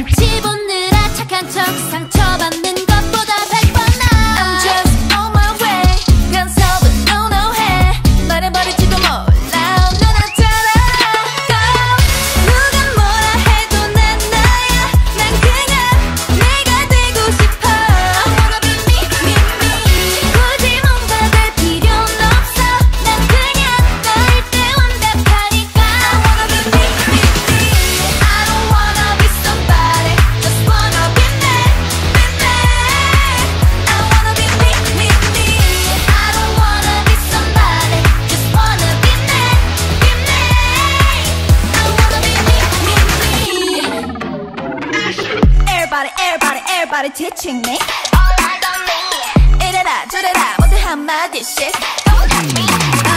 집어넣으라 착한 척 상처받는 것보다 100번 나아. I'm just on my way. 간섭은 no 해. 말해버릴지도 몰라. 넌 알잖아. 누가 뭐라 해도 난 나야. 난 그냥 내가 되고 싶어. I wanna be me, me, me. 굳이 뭔가 될 필요는 없어. 난 그냥 너일 때 완벽하니까. I wanna be me, me, me. I don't wanna be somebody. Just wanna be me, be me. I wanna be me, me, me. I don't wanna be somebody. Just wanna be me, be me. I wanna be me, me, me. Everybody teaching me. All eyes on me. 이래라 저래라 모두 한마디씩. Don't touch me.